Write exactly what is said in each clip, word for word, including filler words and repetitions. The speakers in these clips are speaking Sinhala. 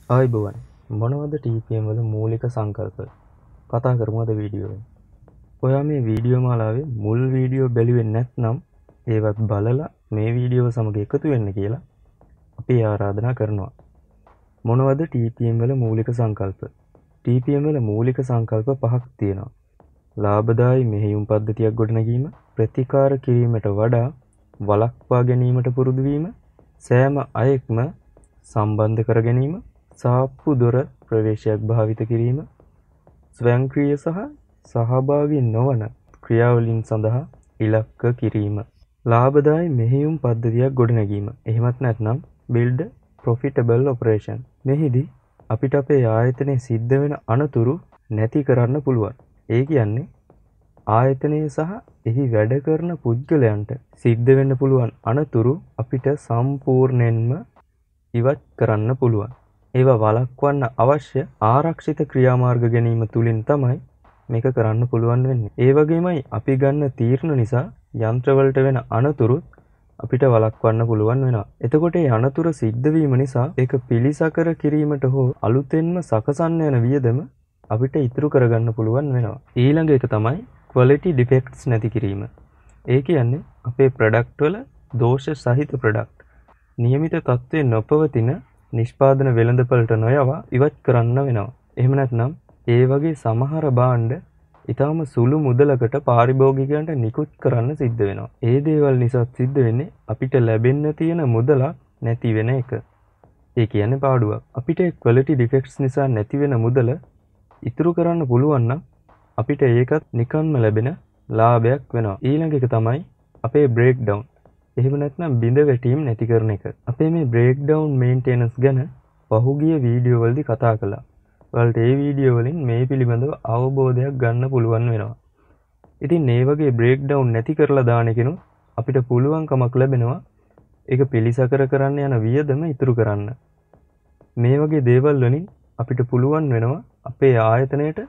ආයිබෝවන් මොනවද T P M වල මූලික සංකල්ප කතා කරමු අද වීඩියෝවෙන්. ඔයා මේ වීඩියෝ මාලාවේ මුල් වීඩියෝ බැලුවේ නැත්නම් ඒවත් බලලා මේ වීඩියෝව සමග එකතු වෙන්න කියලා අපි ආරාධනා කරනවා. මොනවද T P M වල මූලික සංකල්ප? T P M වල මූලික සංකල්ප පහක් තියෙනවා. ලාභදායී මෙහෙයුම් පද්ධතියක් ගොඩනැගීම, ප්‍රතිකාර කිරීමට වඩා වළක්වා ගැනීමට පුරුදු වීම, සෑම අයෙක්ම සම්බන්ධ කර ගැනීම, සාප්පු දොර ප්‍රවේශයක් භාවිත කිරීම, ස්වයංක්‍රීය සහ සහභාගී නොවන ක්‍රියාවලින් සඳහා ඉලක්ක කිරීම. ලාභදායී මෙහෙයුම් පද්ධතියක් ගොඩනැගීම. එහෙමත් නැත්නම් build profitable operation. මෙහිදී අපිට අපේ ආයතනයේ සිද්ධ වෙන අනතුරු නැති කරන්න පුළුවන්. ඒ කියන්නේ ආයතනයේ සහ එහි වැඩ කරන පුද්ගලයන්ට සිද්ධ වෙන්න පුළුවන් අනතුරු අපිට සම්පූර්ණයෙන්ම ඉවත් කරන්න පුළුවන්. ඒවා වළක්වන්න අවශ්‍ය ආරක්ෂිත ක්‍රියාමාර්ග ගැනීම තුලින් තමයි මේක කරන්න පුළුවන් වෙන්නේ. ඒ වගේමයි අපි ගන්න තීරණ නිසා යන්ත්‍රවලට වෙන අනතුරුත් අපිට වළක්වන්න පුළුවන් වෙනවා. එතකොට මේ අනතුරු සිද්ධ වීම නිසා ඒක පිළිසකර කිරීමට හෝ අලුතෙන්ම සකසන්න යන වියදම අපිට ඉතුරු කරගන්න පුළුවන් වෙනවා. ඊළඟ එක තමයි quality defects නැති කිරීම. ඒ කියන්නේ අපේ ප්‍රොඩක්ට් වල දෝෂ සහිත ප්‍රොඩක්ට් නියමිත තත්ත්වයේ නොපවතින නිෂ්පාදන වෙළඳපළට නොයවා ඉවත් කරන්න වෙනවා. එහෙම නැත්නම් ඒ වගේ සමහර භාණ්ඩ ඊටාම සුළු මුදලකට පාරිභෝගිකයන්ට නිකුත් කරන්න සිද්ධ වෙනවා. ඒ දේවල් නිසා සිද්ධ වෙන්නේ අපිට ලැබෙන්න තියෙන මුදලක් නැති වෙන එක. ඒ කියන්නේ පාඩුවක්. අපිට quality defects නිසා නැති වෙන මුදල ඉතුරු කරන්න පුළුවන් නම් අපිට ඒකත් නිකන්ම ලැබෙන ලාභයක් වෙනවා. ඊළඟ එක තමයි අපේ breakdown. එහෙම නැත්නම් බිඳ වැටීම් නැති කරන එක. අපේ මේ breakdown maintenance ගැන පහුගිය වීඩියෝ වලදී කතා කළා. ඔයාලට ඒ වීඩියෝ වලින් මේ පිළිබඳව අවබෝධයක් ගන්න පුළුවන් වෙනවා. ඉතින් මේ වගේ breakdown නැති කරලා දාන කෙනුත් අපිට පුළුවන්කමක් ලැබෙනවා ඒක පිළිසකර කරන්න යන වියදම ඉතුරු කරන්න. මේ වගේ දේවල් වලින් අපිට පුළුවන් වෙනවා අපේ ආයතනයට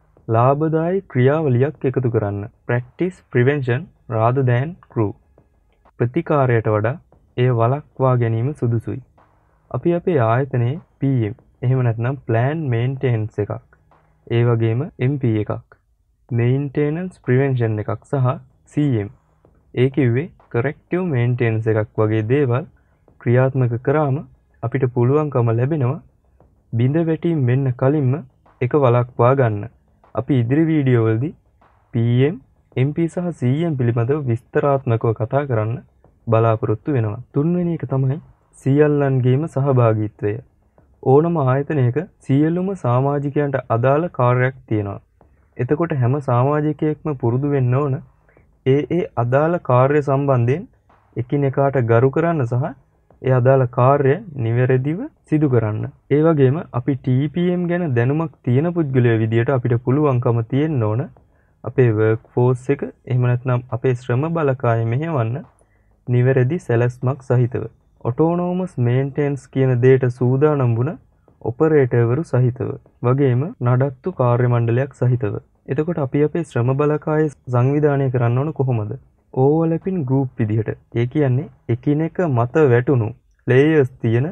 ලාභදායී ක්‍රියාවලියක් එකතු කරන්න. Practice prevention rather than cure. ප්‍රතිකාරයට වඩා එය වළක්වා ගැනීම සුදුසුයි. අපි අපේ ආයතනයේ P M එහෙම නැත්නම් plan maintenance එකක්, ඒ වගේම M P එකක්, maintenance prevention එකක් සහ C M ඒ කිව්වේ corrective maintenance එකක් වගේ දේවල් ක්‍රියාත්මක කරාම අපිට පුළුවන්කම ලැබෙනවා බිඳ වැටීම් වෙන්න කලින්ම එක වළක්වා ගන්න. අපි ඉදිරි වීඩියෝ වලදී P M, M P සහ C M පිළිබඳව විස්තරාත්මකව කතා කරන්න බලාපොරොත්තු වෙනවා. තුන්වෙනි එක තමයි සියල්ලන්ගේම සහභාගීත්වය. ඕනම ආයතනයක සියලුම සමාජිකයන්ට අදාළ කාර්යයක් තියෙනවා. එතකොට හැම සමාජිකයෙක්ම පුරුදු වෙන්න ඕන ඒ ඒ අදාළ කාර්ය සම්බන්ධයෙන් එකිනෙකාට ගරු කරන්න සහ ඒ අදාළ කාර්ය නිවැරදිව සිදු කරන්න. ඒ වගේම අපි T P M ගැන දැනුමක් තියෙන පුද්ගලයෝ විදියට අපිට පුළුවන්කම තියෙන්න ඕන අපේ work force එක එහෙම නැත්නම් අපේ ශ්‍රම බලකාය මෙහෙවන්න නිවැරදි සැලැස්මක් සහිතව. autonomous maintenance කියන දෙයට සූදානම් වුණ ඔපරේටර්වරු සහිතව. වගේම නඩත්තු කාර්ය මණ්ඩලයක් සහිතව. එතකොට අපි අපේ ශ්‍රම බලකාය සංවිධානය කරන්න ඕන කොහොමද? overlapping group විදිහට. ඒ කියන්නේ එකිනෙක මත වැටුණු layers තියෙන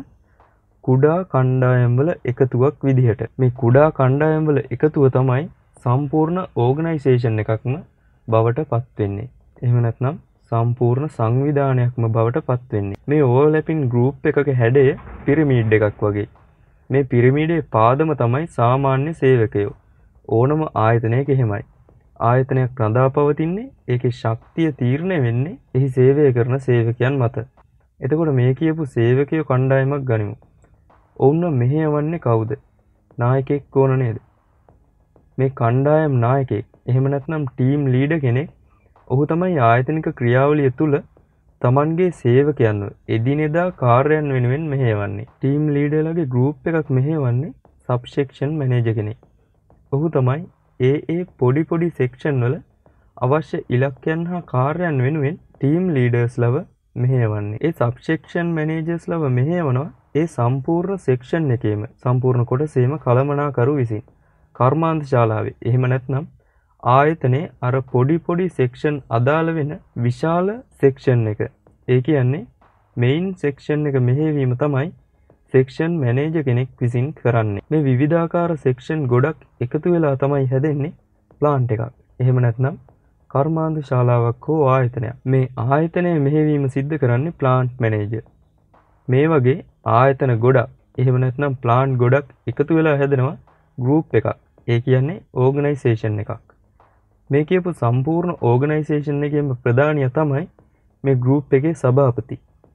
කුඩා කණ්ඩායම් වල එකතුවක් විදිහට. මේ කුඩා කණ්ඩායම් වල එකතුව තමයි සම්පූර්ණ ඕගනයිසේෂන් එකක්ම බවට පත් වෙන්නේ. එහෙම නැත්නම් සම්පූර්ණ සංවිධානයක්ම බවට පත් වෙන්නේ. මේ ඕවර්ලැපින් ගෲප් එකක හැඩය පිරමීඩ් එකක් වගේ. මේ පිරමීඩේ පාදම තමයි සාමාන්‍ය සේවකයෝ. ඕනම ආයතනයක එහෙමයි. ආයතනයක් රඳා පවතින්නේ ඒකේ ශක්තිය තීරණය වෙන්නේ එහි සේවය කරන සේවකයන් මත. එතකොට මේ කියපු සේවකයෝ කණ්ඩායමක් ගනිමු. ඔවුන්ව මෙහෙයවන්නේ කවුද? නායකයෙක් ඕන නේද? මේ කණ්ඩායම් නායකයෙක් එහෙම නැත්නම් ටීම් ලීඩර් කෙනෙක් ඔහු තමයි ආයතනික ක්‍රියාවලිය තුල තමන්ගේ සේවකයන්ව එදිනෙදා කාර්යයන් වෙනුවෙන් මෙහෙයවන්නේ. ටීම් ලීඩර්ලාගේ ගෲප් එකක් මෙහෙයවන්නේ සබ් සෙක්ෂන් මැනේජර් කෙනෙක්. ඔහු තමයි ඒ ඒ පොඩි පොඩි සෙක්ෂන් වල අවශ්‍ය ඉලක්කයන් හා කාර්යයන් වෙනුවෙන් ටීම් ලීඩර්ස්ලව මෙහෙයවන්නේ. ඒ සබ් සෙක්ෂන් මැනේජර්ස්ලව මෙහෙයවනවා ඒ සම්පූර්ණ සෙක්ෂන් එකේම සම්පූර්ණ කොටසේම කළමනාකරු විසින්. කර්මාන්ත ශාලාවේ. එහෙම නැත්නම් ආයතනයේ අර පොඩි පොඩි සෙක්ෂන් අදාළ වෙන විශාල සෙක්ෂන් එක. ඒ කියන්නේ මේන් සෙක්ෂන් එක මෙහෙයවීම තමයි සෙක්ෂන් මැනේජර් කෙනෙක් විසින් කරන්නේ. මේ විවිධාකාර සෙක්ෂන් ගොඩක් එකතු වෙලා තමයි හැදෙන්නේ ප්ලාන්ට් එකක්. එහෙම නැත්නම් කර්මාන්ත ශාලාවක් හෝ ආයතනයක්. මේ ආයතනය මෙහෙවීම සිද්ධ කරන්නේ ප්ලාන්ට් මැනේජර්. මේ වගේ ආයතන ගොඩක් එහෙම නැත්නම් ප්ලාන්ට් ගොඩක් එකතු වෙලා හැදෙනවා ගෲප් එකක්. ඒ කියන්නේ ඕගනයිසේෂන් එකක්. මේ කියපු සම්පූර්ණ ඕගනයිසේෂන් එකේම ප්‍රධානියා තමයි මේ ගෲප් එකේ සභාපති.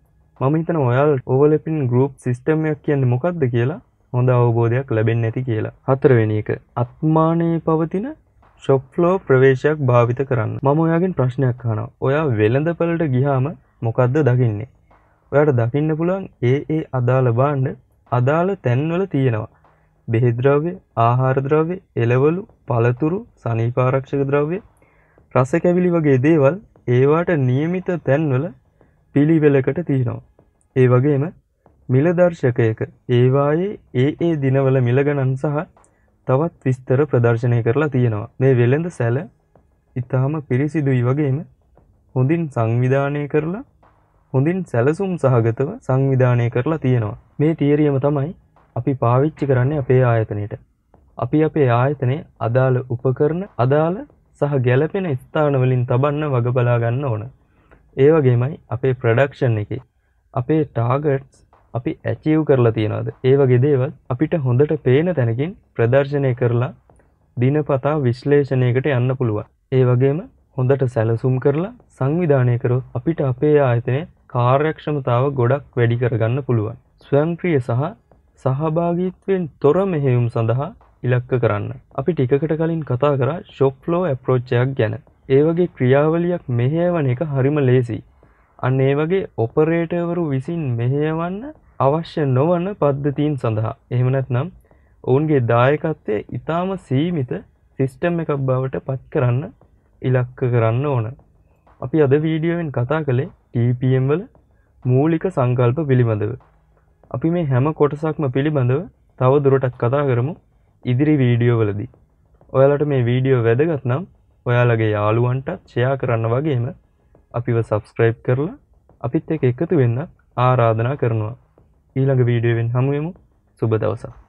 මම හිතනවා ඔයාලට ඕවර්ලැපින් ගෲප් සිස්ටම් එකක් කියන්නේ මොකක්ද කියලා හොඳ අවබෝධයක් ලැබෙන්නේ නැති කියලා. හතරවෙනි එක අත්මානයේ පවතින ෂොප් ෆ්ලෝ ප්‍රවේශයක් භාවිත කරන්න. මම ඔයාගෙන් ප්‍රශ්නයක් අහනවා. ඔයා වෙළඳපළට ගියාම මොකද්ද දකින්නේ? ඔයාට දකින්න පුළුවන් ඒ ඒ අදාළ භාණ්ඩ අදාළ තැන්වල තියෙනවා. බෙහෙත් ද්‍රව්‍ය, ආහාර ද්‍රව්‍ය, එළවලු, පළතුරු, සනීපාරක්ෂක ද්‍රව්‍ය, රස කැවිලි වගේ දේවල් ඒවට නියමිත තැන්වල පිළිවෙලකට තියෙනවා. ඒ වගේම මිල දර්ශකයක ඒවායේ ඒ ඒ දිනවල මිල ගණන් සහ තවත් විස්තර ප්‍රදර්ශනය කරලා තියෙනවා. මේ වෙළඳ සැල ඊටාම පිරිසිදුයි වගේම හොඳින් සංවිධානය කරලා හොඳින් සැලසුම් සහගතව සංවිධානය කරලා තියෙනවා. මේ තියරියම තමයි අපි පාවිච්චි කරන්නේ අපේ ආයතනයේට. අපි අපේ ආයතනයේ අදාළ උපකරණ අදාළ සහ ගැළපෙන ස්ථාන වලින් තබන්න වග බලා ගන්න ඕන. ඒ වගේමයි අපේ ප්‍රොඩක්ෂන් එකේ අපේ ටාගට්ස් අපි ඇචීව් කරලා තියනවාද? ඒ වගේ දේවල් අපිට හොඳට පේන තැනකින් ප්‍රදර්ශනය කරලා දිනපතා විශ්ලේෂණයකට යන්න පුළුවන්. ඒ වගේම හොඳට සැලසුම් කරලා සංවිධානය කරොත් අපිට අපේ ආයතනයේ කාර්යක්ෂමතාව ගොඩක් වැඩි කරගන්න පුළුවන්. ස්වයංක්‍රීය සහ සහභාගීත්වයෙන් තොර මෙහෙයුම් සඳහා ඉලක්ක කරන්න. අපි ටිකකට කලින් කතා කරා ෂොප් ෆ්ලෝ ඇප්‍රෝච් එකක් ගැන. ඒ වගේ ක්‍රියාවලියක් මෙහෙයවන එක හරිම ලේසි. අන්න ඒ වගේ ඔපරේටර්වරු විසින් මෙහෙයවන්න අවශ්‍ය නොවන පද්ධතීන් සඳහා. එහෙම නැත්නම් ඔවුන්ගේ දායකත්වය ඊටාම සීමිත සිස්ටම් එකක් බවට පත් කරන්න ඉලක්ක කරන්න ඕන. අපි අද වීඩියෝවෙන් කතා කළේ ටී පී එම් වල මූලික සංකල්ප පිළිබඳව. අපි මේ හැම කොටසක්ම පිළිබඳව තව දුරටත් කතා කරමු ඉදිරි වීඩියෝ වලදී. ඔයාලට මේ වීඩියෝ වැදගත් නම් ඔයාලගේ යාළුවන්ටත් ෂෙයා කරන්න වගේම අපිව සබ්ස්ක්‍රයිබ් කරලා අපිත් එක්ක එකතු වෙන්න ආරාධනා කරනවා. ඊළඟ වීඩියෝවෙන් හමු වෙමු. සුබ දවසක්.